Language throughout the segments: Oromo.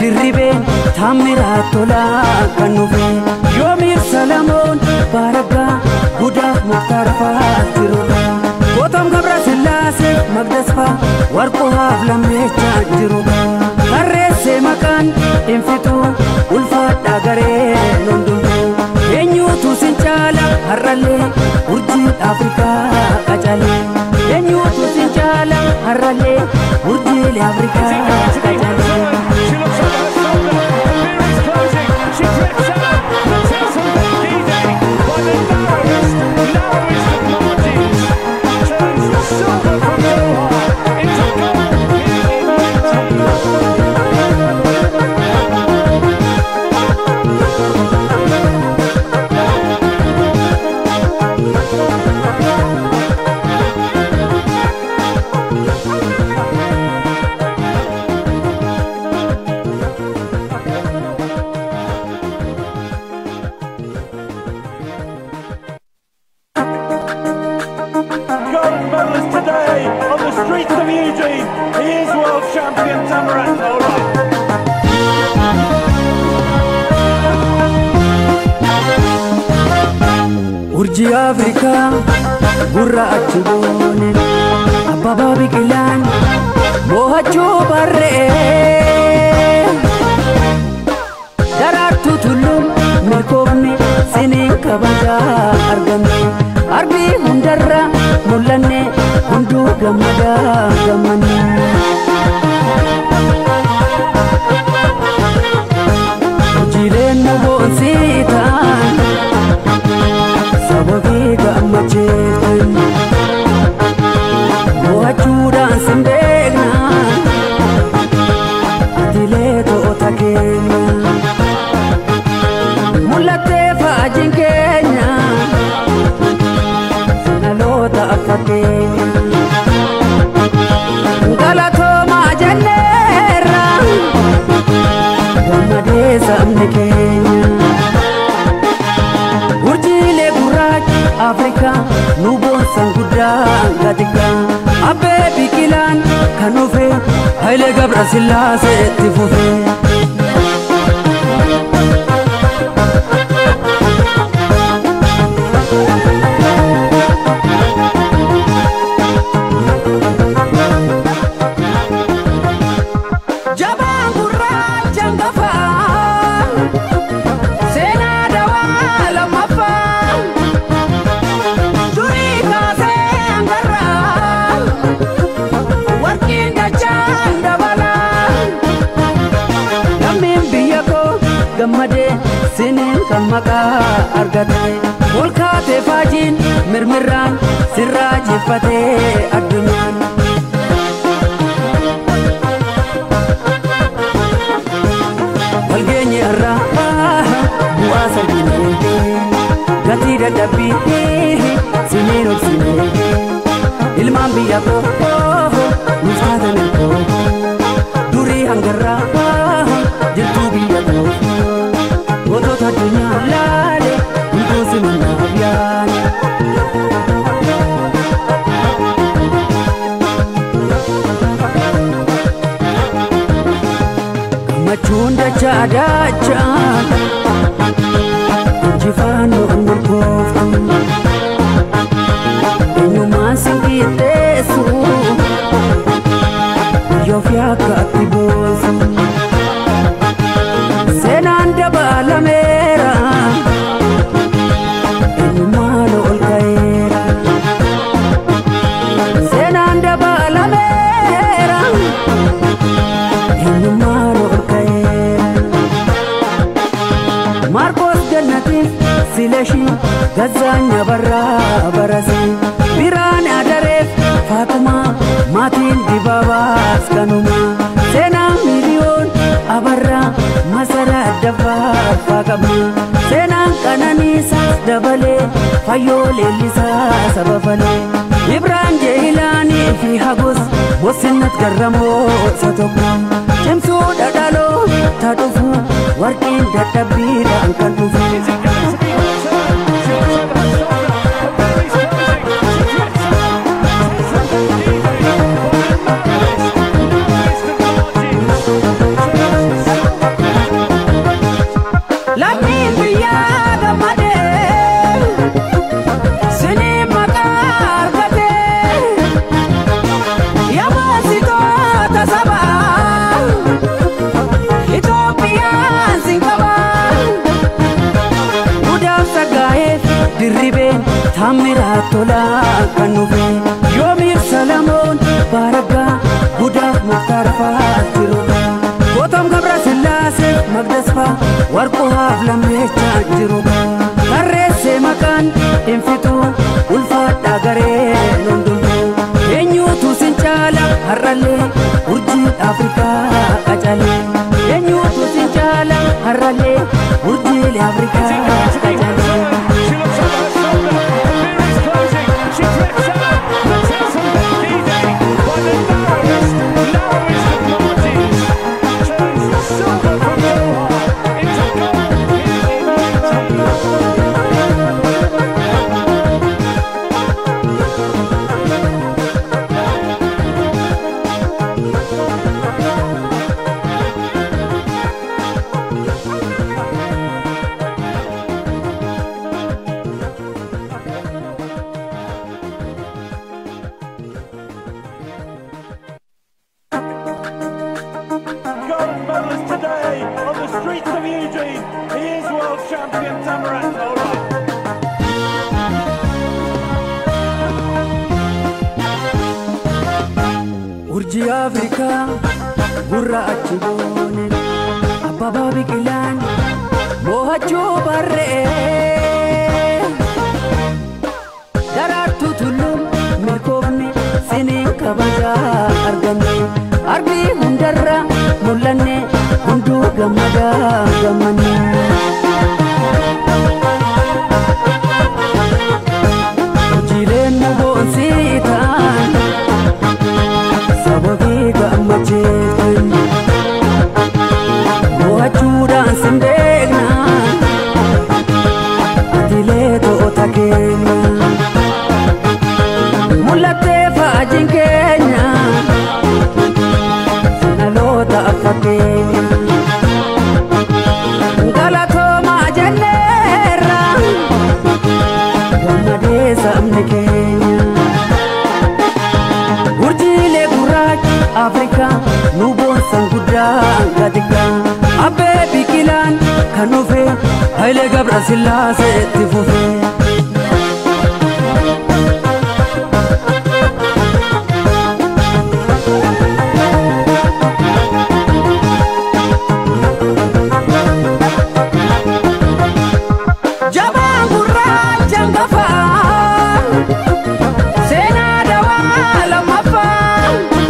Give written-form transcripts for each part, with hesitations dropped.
dirribeen taamiraa tolaa kan nufe yoomir Salamoon Baragaa Gudaaf Muktaar fa'aa jiruudha Gootam Gabra Sillaasee Magdasfaa Warquhaaf Lammeechaa jiruudha Harreessee maqaan infituu ulfaadhaa gareen hundumtuu eenyuutu sin caala har'allee urjii Afrikaa qacalee eenyuutu sin caala har'allee urjiilee Afrikaa qacalee Urjii Afrikaa gurraachi boone Abbabaa Biqilaan mo'achuu barree daraartuu tulluun milkoofne siniin kabajaa argamne arbii hundarra mul'anne hunduu gammadaa gammanne hojiileen nu boonsiitaan sababii gammacheetan mo'achuudhaan sin beekna atilee to'ota keenya mul'attee faajiin keenya sanaloota affateenya galatoomaa jenneerra gammadee sabni keenya urjiilee gurraachi Afrikaa nu boonsan guddaa gatika Abbee Biqilaan kan dhufe Hayilee Gabra Sillaasee itti fufe gammadee siniin kan maqaa argate olkaatee faajiin mirmirraan sirraa jiffatee addunyaan walgeenye irraa bu'aa salphinee gatii dadhabbii siniin obsinee ilmaan biyya koo nuuf taatan ergoo durii hangarraa jirtuu biyya koo Gootota addunyaa laale hunduu simannaaf yaale gammachuun dachaa dachaan injifannoon milkooftu eenyummaan sin qixxeessu biyya ofii akka atti boonsu seenaan dabalameera eenyummaan ol ka'eera seenaan dabalameera eenyummaan ol ka'eera Maarqos Gannatiif Silashii Gazzaanya Barraa Barasii Biraan Adareef Faatumaa maatiin Dibaabaas kanumaa seenaan miliyoon Abarraa Masaraa Dabbaa Faaqabaa seenaan Qananiisaas dabalee Fayyoo Leellisaa sababalee Ibraan Jeehilaanii fi Hagos Bosinnat Garramoo isa tokko cimsuu dhadhaloo taadhufu warqeen dadhabbiidhaan kan dhufu dirribeen taammiraa tolaa kan dhufe yoomir Salamoon Baaragaa Budaaf Muktaar fa'aa jiru Gootom Gabra Sillaasee Magdasfaa Warquhaaf Lammeechaa jiru Tarreessee maqaan Infituu ulfaadhaa gareen hundumtuu eenyuutu sin caala har'allee urjii Afrikaa qacalee eenyuutu sin caala har'allee urjii Afrikaa qacalee. Urjii Afrikaa gurraachi boone Abbabaa Biqilaan mo'achuu barree daraartuu tulluun milkoofne siniin kabajaa arganne arbii hundarra mul'anne hunduu gammadaa gammanne. Urjiileen nu boonsii ta'an sababii gammacheetan mo'achuudhaan sin beekna atilee to'ota keenya mul'attee faajiin keenya sinaloota affakeenya galatoomaa jenneerra gammadee sabni keenya. Urjiilee gurraachi Afrikaa nu boonsan guddaa gatika Abbee Biqilaan kan dhufe Hayilee Gabra Sillaasee itti fufe. Jabaan gurraacha hangafaa seenaa dawaa lammaffaa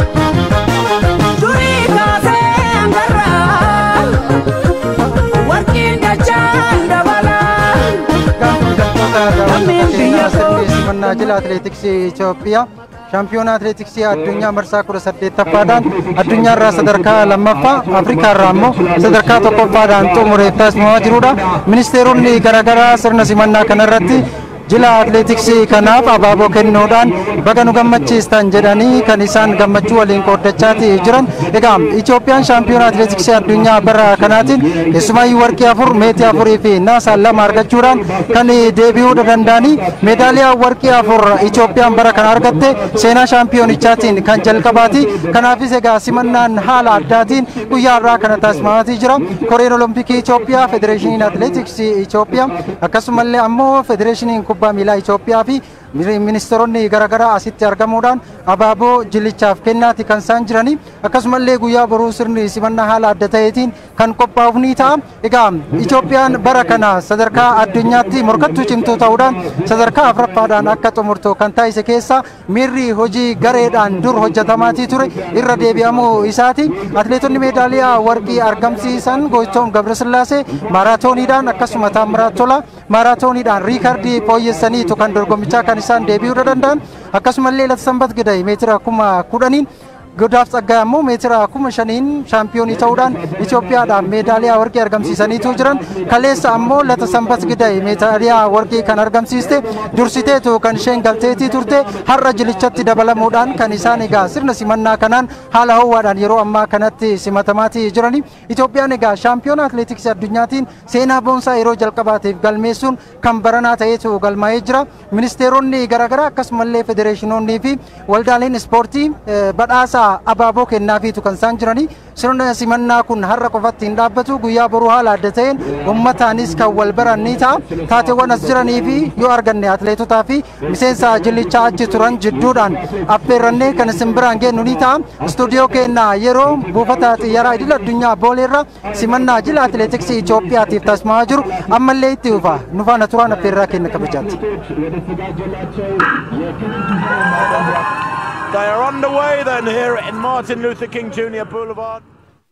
durii kaasee hangarraa warqiin dachaan dabalaa lammiin biyya koo. Mannaajila Atileetiksii Itoophiyaa shaampiyoona atileetiksii addunyaa marsaa 18ffaadhaan addunyaarraa sadarkaa lammaffaa Afrikaarraa immoo sadarkaa tokkoffaadhaan xumureef taasifamaa jirudha. Ministeeronni garaagaraa sirna simannaa kanarratti jila atileetiksii kanaaf abaaboo kennuudhaan baga nu gammachiistan jedhanii kan isaan gammachuu waliin qooddachaa jiran. Egaa Itoophiyaan shaampiyoona atileetiksii addunyaa bara kanaatiin keessumaayyuu warqii 4 meetii 4 fi naasaan 2 argachuudhaan kan deebi'uu danda'anii meedaaliyaa warqii 4 Itoophiyaan bara kana argatte seenaa shaampiyoonichaatiin kan jalqabaati. Kanaafis egaa simannaan haala addaatiin guyyaa irraa kana taasifamaa jira. Koreen Olompikii Itoophiyaa, Federeeshiniin Atileetiksii Itoophiyaa akkasumallee ammoo Federeeshiniin kubbaa miilaa Itoophiyaa fi ministeeronni garaagaraa asitti argamuudhaan abaaboo jilichaaf kennaati kan isaan jiranii. Akkasumallee guyyaa boruu sirni simannaa haala adda ta'eetiin kan qophaa'uuf ni ta'a. Egaa Itoophiyaan bara kana sadarkaa addunyaatti morkattuu cimtuu ta'uudhaan sadarkaa afuraffaadhaan akka xumurtu kan taasise keessa miirri hojii gareedhaan dur hojjetamaatii ture irra deebi'amuu isaati. Atileetonni meedaaliyaa warqii argamsiisan Gootom Gabrasillaasee maaraatooniidhaan akkasuma Taammiraat Tolaa maaraatooniidhaan riikardii fooyyessaniitu kan dorgommichaa kan isaan deebi'uu danda'an. Akkasumallee Latsambat Gidai meetira 10,000 Godaaf Tsaggaayee ammoo meetira 5,000 shaampiyoonii ta'uudhaan Itoophiyaadhaan meedaaliyaa warqii argamsiisaniitu jiran. Kaleessa ammoo Latsambat Gidai meedaaliyaa warqii kan argamsiiste dursiteetu kan isheen galteetii turte har'a jilichatti dabalamuudhaan kan isaan egaa sirna simannaa kanaan haala ho'aadhaan yeroo ammaa kanatti simatamaatii jirani. Itoophiyaan egaa shaampiyoona atileetiksii addunyaatiin seenaa boonsaa yeroo jalqabaatiif galmeessuun kan baranaa ta'eetu galmaa'ee jira. Ministeeronni garaagaraa akkasumallee federeeshinoonnii fi waldaaleen ispoortii badhaasa abaaboo kennaafiitu kan isaan jiranii. Sirna simannaa kun har'a qofatti hin dhaabbatu guyyaa boruu haala adda ta'een ummataanis kan wal baran ni ta'a. Taateewwan as jiranii fi yoo arganne atleetotaa fi miseensa jillichaa achi turan jidduudhaan affeerrannee kan isin biraan geenyu ni ta'a. Istuudiyoo keenya yeroo buufata xiyyaaraa idil addunyaa booleerra simannaa jila atleetiksii Itoophiyaatiif taasifamaa jiru ammallee itti fufa. Nu faana turaan affeerraa keenya kabajaatti. They are underway then here in Martin Luther King Jr. Boulevard.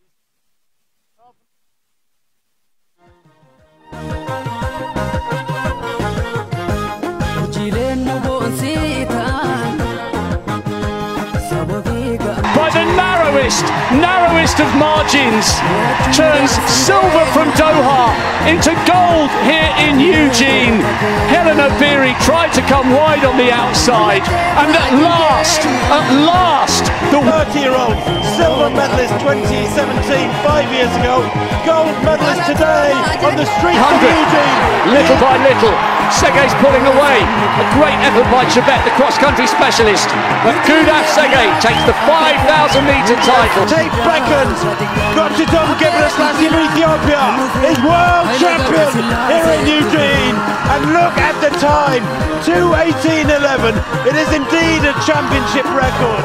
By the narrowest of margins, turns silver from Doha into gold here in Eugene. Helena Beery tried to come wide on the outside, and at last, the 30-year-old silver medalist 2017, 5 years ago, gold medalist today on the streets of Eugene. Little by little, Segei's pulling away. A great effort by Chebet, the cross-country specialist. But Kudaf Segei takes the 5,000-metre title. Tate Breckens, Gochitom Gebrselassie of Ethiopia, is world champion here in Eugene. And look at the time, 2:18.11. It is indeed a championship record.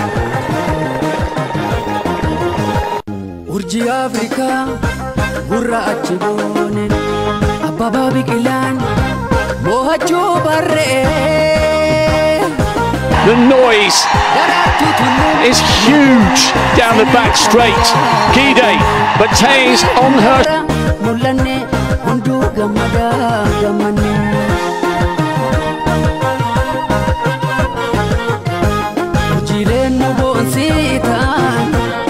Urji Afrika, gurra achi boone, Ababa Biqilaan, mohachu barre. The noise is huge down the back straight. Gide, but Taze on her. Mulane hundu gamada gamane. Ujile nubo sitan.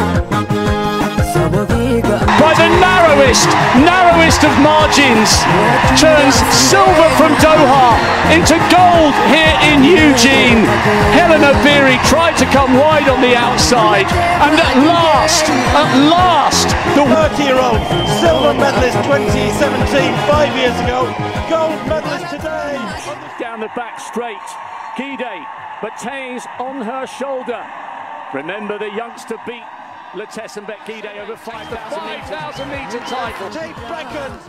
By the narrowest of margins, turns silver from Doha into gold here in Eugene. Helena Beery tried to come wide on the outside, and at last, the 30-year-old silver medalist 2017, 5 years ago, gold medalist today. Down the back straight, Gide, but Taze on her shoulder. Remember, the youngster beat Letessenbet Gide over 5,000-metre title. Tate Breckens,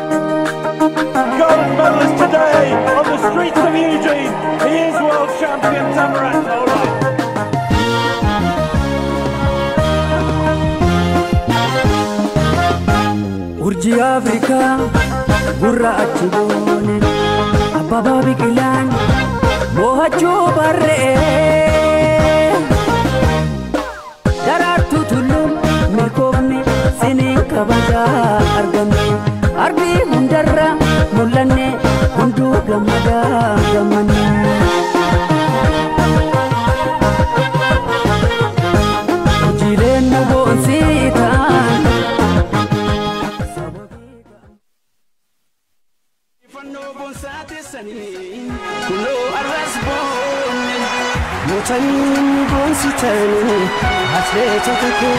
gold medalist today on the streets of Eugene. He is world champion, Tamarat. All right. Urji Afrika, gurra achi boone, Ababa Biqilaan, mohachu barre. Kabaja argamne arbi hundarra mulane hundu gamada gamane Ujile nubo sitan Ifano bon satisani kulo arasbone mutani bon sitani hasreta take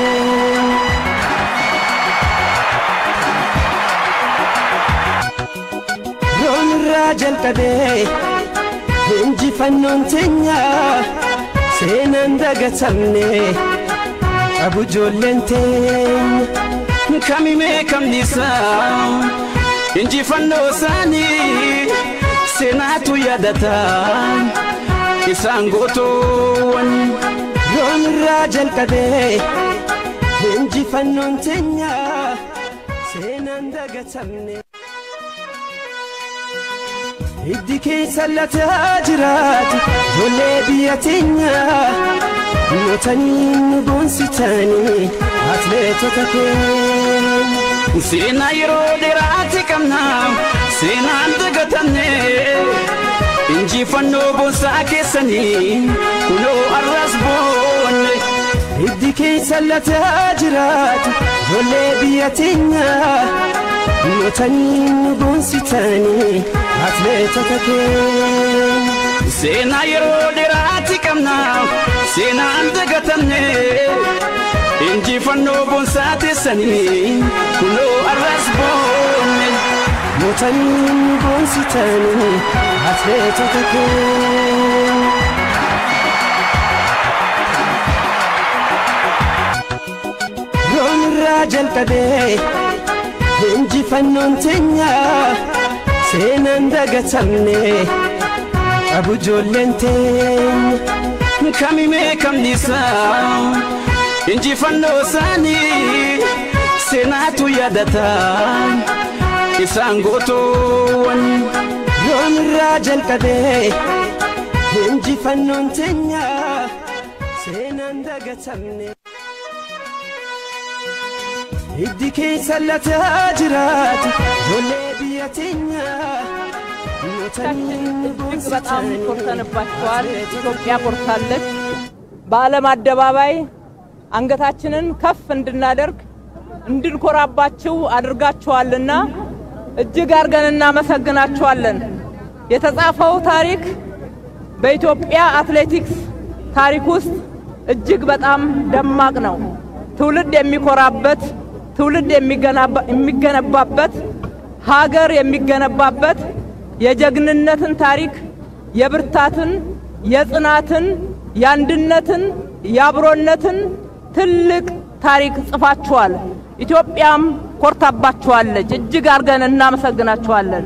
Rajal kade hinji fannon tenya senan daga tamne abu jolente kami me kam nisa hinji fanno sani senatu yadata isangoto ron rajal kade hinji fannon tenya senan daga tamne Iddike salata jirati jolle biyatinya notani bonsitani atleto take sena yero derati kamna sena andagatane inji fanno bonsake sani kulo arrasbone Iddike salata jirati jolle biyatinya notani bonsitani atleto take sena yero derati kamna sena andagatane inji fanno bonsate sani kulo arrasbone notani bonsitani atleto take الراجل كده انجي فنون تنيا سينان دقتمني أبو جولنتين كمي ميكم نساء انجي فنو ساني سيناتو يادتان إسان قوتون يوم الراجل كده انجي فنون تنيا سينان دقتمني إديكي سلة هاجرات جولي بيتنيا በጣም ኮርተንባቸዋል ኢትዮጵያ ኮርታለች በዓለም አደባባይ አንገታችንን ከፍ እንድናደርግ እንድንኮራባቸው አድርጋቸዋልና እጅግ አርገን እናመሰግናቸዋለን የተጻፈው ታሪክ በኢትዮጵያ አትሌቲክስ ታሪክ ውስጥ እጅግ በጣም ደማቅ ነው ትውልድ የሚኮራበት ትውልድ የሚገነባበት ሀገር የሚገነባበት የጀግንነትን ታሪክ የብርታትን የጽናትን ያንድነትን ያብሮነትን ትልቅ ታሪክ ጽፋችኋል ኢትዮጵያም ኮርታባችኋለች እጅግ አርገን እናመሰግናችኋለን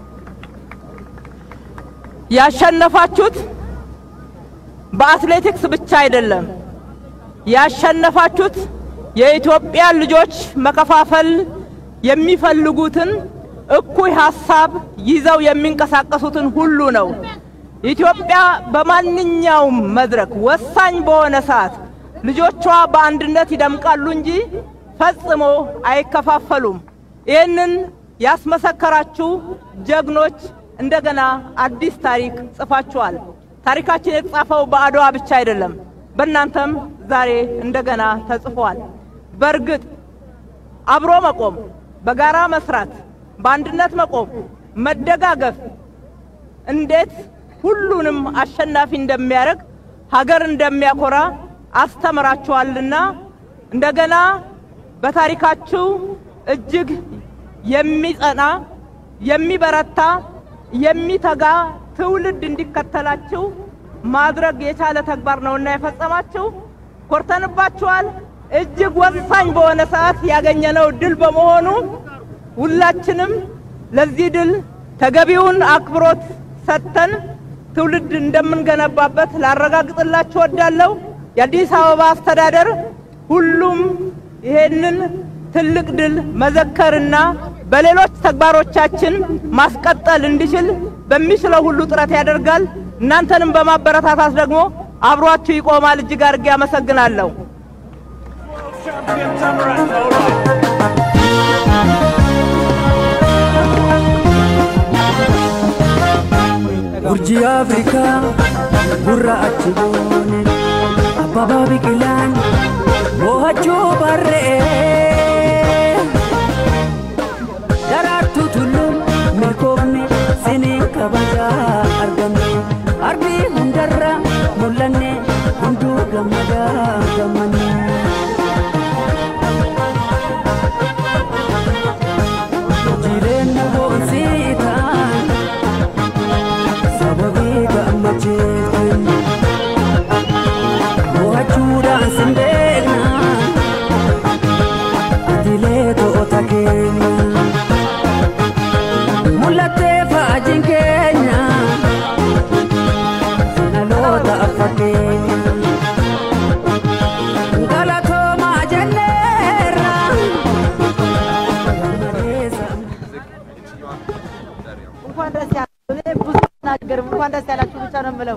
ያሸነፋችሁት በአትሌቲክስ ብቻ አይደለም ያሸነፋችሁት የኢትዮጵያ ልጆች መከፋፈል የሚፈልጉትን እኩይ ሐሳብ ይዘው የሚንቀሳቀሱትን ሁሉ ነው ኢትዮጵያ በማንኛውም መድረክ ወሳኝ በሆነ ሰዓት ልጆቿ በአንድነት ይደምቃሉ እንጂ ፈጽሞ አይከፋፈሉም ይሄንን ያስመሰከራችሁ ጀግኖች እንደገና አዲስ ታሪክ ጽፋችኋል ታሪካችን የተጻፈው በአድዋ ብቻ አይደለም በእናንተም ዛሬ እንደገና ተጽፏል በርግጥ አብሮ መቆም በጋራ መስራት በአንድነት መቆም መደጋገፍ እንዴት ሁሉንም አሸናፊ እንደሚያደርግ ሀገር እንደሚያኮራ አስተምራችኋልና እንደገና በታሪካችሁ እጅግ የሚጸና የሚበረታ የሚተጋ ትውልድ እንዲከተላችሁ ማድረግ የቻለ ተግባር ነውና የፈጸማችሁ ኮርተንባችኋል እጅግ ወሳኝ በሆነ ሰዓት ያገኘነው ድል በመሆኑ ሁላችንም ለዚህ ድል ተገቢውን አክብሮት ሰጥተን ትውልድ እንደምንገነባበት ላረጋግጥላችሁ ወዳለው የአዲስ አበባ አስተዳደር ሁሉም ይሄንን ትልቅ ድል መዘከርና በሌሎች ተግባሮቻችን ማስቀጠል እንዲችል በሚችለው ሁሉ ጥረት ያደርጋል እናንተንም በማበረታታት ደግሞ አብሯችሁ ይቆማል እጅግ አርጌ አመሰግናለሁ Urji Afrika burra achibone Ababa biqilan mohacho barre Daratu tulum milkofne sene kabaja argame arbi hundarra mullanne hundu gamada gamane Jirena bonsita Mohachuda sindegna Adileto otakenya Mulate fajinkenya Sinalota afakenya Galato majanera እንኳን ደስ ያላችሁ ብቻ ነው የምለው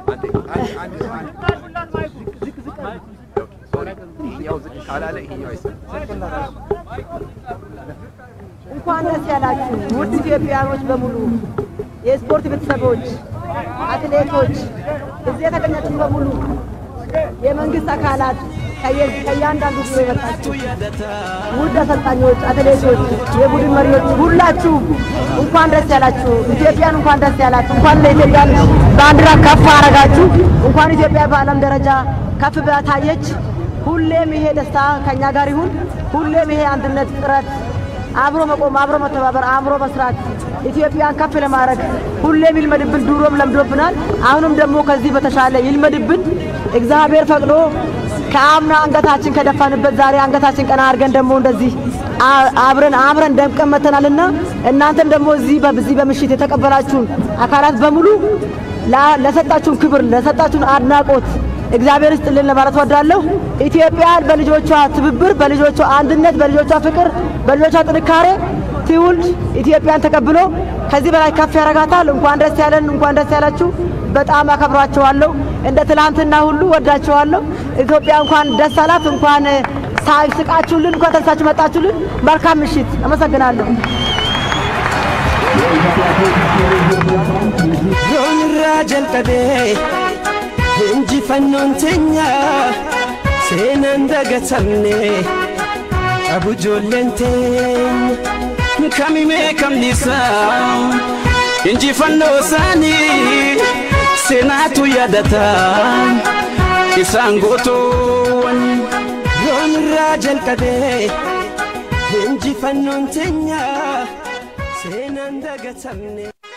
እንኳን ደስ ያላችሁ ውድ ኢትዮጵያኖች በሙሉ የስፖርት ቤተሰቦች አትሌቶች እዚህ የተገኛችሁ በሙሉ የመንግስት አካላት ከያንዳንዱ የመጣችሁ ውድ አሰልጣኞች አትሌቶች የቡድን መሪዎች ሁላችሁ እንኳን ደስ ያላችሁ ኢትዮጵያን እንኳን ደስ ያላችሁ እንኳን ለኢትዮጵያ ባንዲራ ከፍ አረጋችሁ እንኳን ኢትዮጵያ በዓለም ደረጃ ከፍ ባታየች ሁሌም ይሄ ደስታ ከኛ ጋር ይሁን ሁሌም ይሄ አንድነት ጥረት አብሮ መቆም አብሮ መተባበር አብሮ መስራት ኢትዮጵያን ከፍ ለማድረግ ሁሌም ይልመድብን ዱሮም ለምዶብናል አሁንም ደግሞ ከዚህ በተሻለ ይልመድብን እግዚአብሔር ፈቅዶ ከአምና አንገታችን ከደፋንበት ዛሬ አንገታችን ቀና አድርገን ደግሞ እንደዚህ አብረን ደምቀን መተናልና እናንተም ደግሞ በዚህ በምሽት የተቀበላችሁን አካላት በሙሉ ለሰጣችሁን ክብር ለሰጣችሁን አድናቆት እግዚአብሔር ይስጥልን ለማለት ወዳለሁ። ኢትዮጵያ በልጆቿ ትብብር፣ በልጆቿ አንድነት፣ በልጆቿ ፍቅር፣ በልጆቿ ጥንካሬ ትውልድ ኢትዮጵያን ተቀብሎ ከዚህ በላይ ከፍ ያረጋታል። እንኳን ደስ ያለን፣ እንኳን ደስ ያላችሁ። በጣም አከብራችኋለሁ። እንደ ትላንትና ሁሉ ወዳችኋለሁ። ኢትዮጵያ እንኳን ደስ አላት። እንኳን ሳይስቃችሁልን፣ እንኳን ተሳችሁ መጣችሁልን። መልካም ምሽት። አመሰግናለሁ። ሮንራጀል ቀዴ እንጂ ፈኖንተኛ ሴነንደገተምኔ አቡጆለንቴን ከሚሜ ከምሊሳ እንጂ ፈኖሳኒ ሴናቱ ያደታ ኢሳንጎቶን ሮንራጀል ቀዴ እንጂ ፈኖንተኛ ሴነንደገተምኔ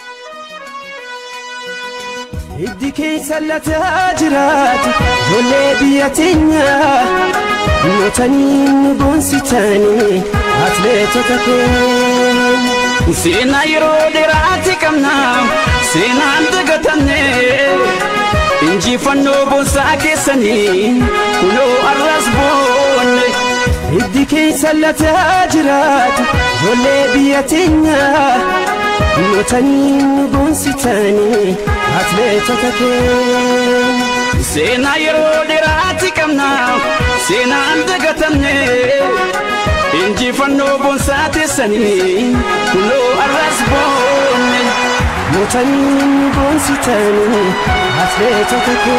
Iddike sallata jirati jolle biyatinya notani bonsitani atletota ke sena yero derati kamna sena andagatane inji fanno bonsa kesani kulo arras bonne Iddike sallata jirati jolle biyatinya notani bonsitani atletota ke sena yero derati kamna sena andagatane inji fanno bonsate sani kulo arras bonne notani bonsitani atletota ke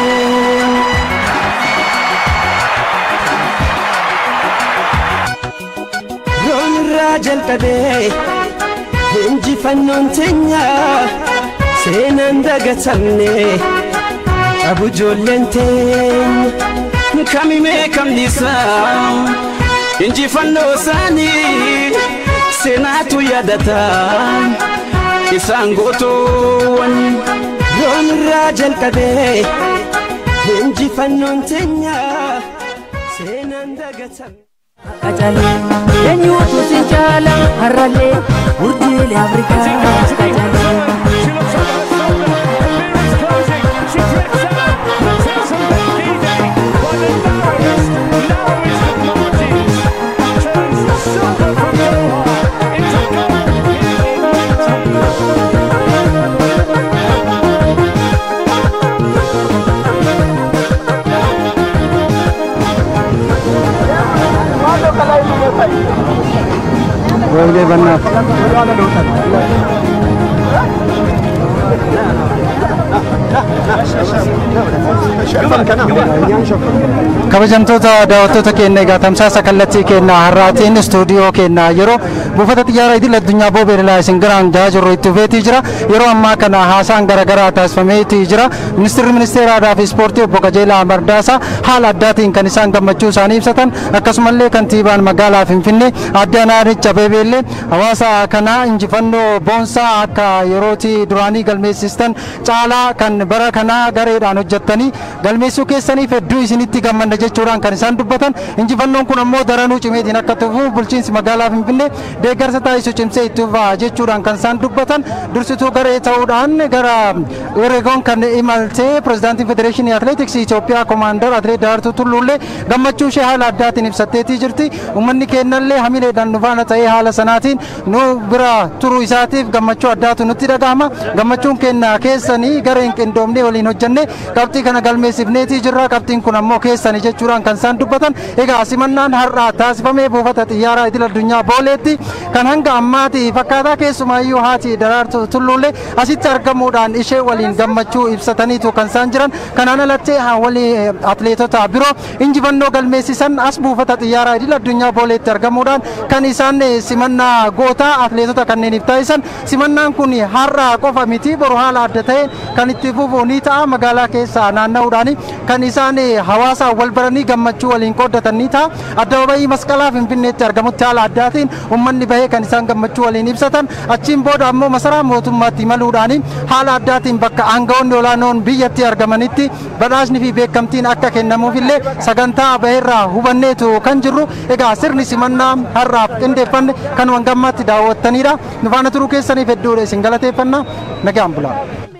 ron rajal kade inji fannontenya senandagatane abujollenten kamime kamlisa inji fannosani senatu yadata isangotowan ron rajal kade inji fannontenya senandagatane Kajale, enyutu sinjala, harale, urjile Afrika. Kajale. Boleh benar. kabajamtoota daawwattoota keenya egaa tamsaasa kallattii keenya har'aatiin istuudiyoo keenya yeroo buufata xiyyaaraa idil addunyaa boobeelaa isin garaan gahaa jirru itti fufeetii jira. Yeroo ammaa kana haasaan garaagaraa taasifameetii jira. Ministeerri ministeeraa fi ispoortii obbo Qajeelaa Mardaasaa haala addaatiin kan isaan gammachuu isaanii ibsatan akkasumallee kantiibaan magaalaa Finfinnee Aadde Adaanech Abeebee hawaasa kanaa injifannoo boonsaa akka yerootti duraanii galmeessistan caalaa kan bara kanaa gareedhaan hojjettanii galmeessuu keessaniif hedduu isinitti gammanna jechuudhaan kan isaan dubbatan. Injifannoon kun ammoo daranuu cimeetiin akka tufu bulchiinsi magaalaa Finfinnee deeggarsa taasisu cimsee itti fufa jechuudhaan kan isaan dubbatan. Dursituu garee ta'uudhaan gara Oregon kan imaltee pirezidaantiin federeeshinii atileetiksii Itoophiyaa koomaandar atileet Daraartuu Tulluullee gammachuu ishee haala addaatiin ibsatteetii jirti. Uummanni keenyallee hamileedhaan nu faana ta'ee haala sanaatiin nu bira turuu isaatiif gammachuu addaatu nutti dhagahama. Gammachuun keenya keessanii gareen qindoomnee waliin hojjannee qabxii kana galmeessifneetii jirra. Qabxiin kun ammoo keessanii jechuudhaan kan isaan dubbatan. Egaa simannaan har'aa taasifamee buufata xiyyaaraa idil addunyaa booleetti kan hanga ammaati fakkaataa keessumaayyuu haati Daraartuu Tulluullee asitti argamuudhaan ishee waliin gammachuu ibsataniitu kan isaan jiran. Kanaan alatti walii atileetota biroo injifannoo galmeessisan as buufata xiyyaaraa idil addunyaa booleetti argamuudhaan kan isaan simannaa gootaa atileetota kanneeniif taasisan. Simannaan kun har'aa qofa miti boru haala adda ta'een kan itti fufu qabu ni ta'a magaalaa keessa naanna'uudhaan kan isaan hawaasa wal baranii gammachuu waliin qooddatan ni ta'a. Addabaabayii Masqalaa Finfinneetti argamutti haala addaatiin uummanni bahee kan isaan gammachuu waliin ibsatan achiin booda ammoo masaraa mootummaatti imaluudhaan haala addaatiin bakka aangawoonni olaanoon biyyatti argamanitti badhaasni fi beekamtiin akka kennamuufillee sagantaa baheerraa hubanneetu kan jirru. Egaa sirni simannaa har'aaf qindeeffanne kan wangammaatti daawwattanidha. Nu faana turuu keessaniif hedduudha isin galateeffanna. Nagaan bulaa.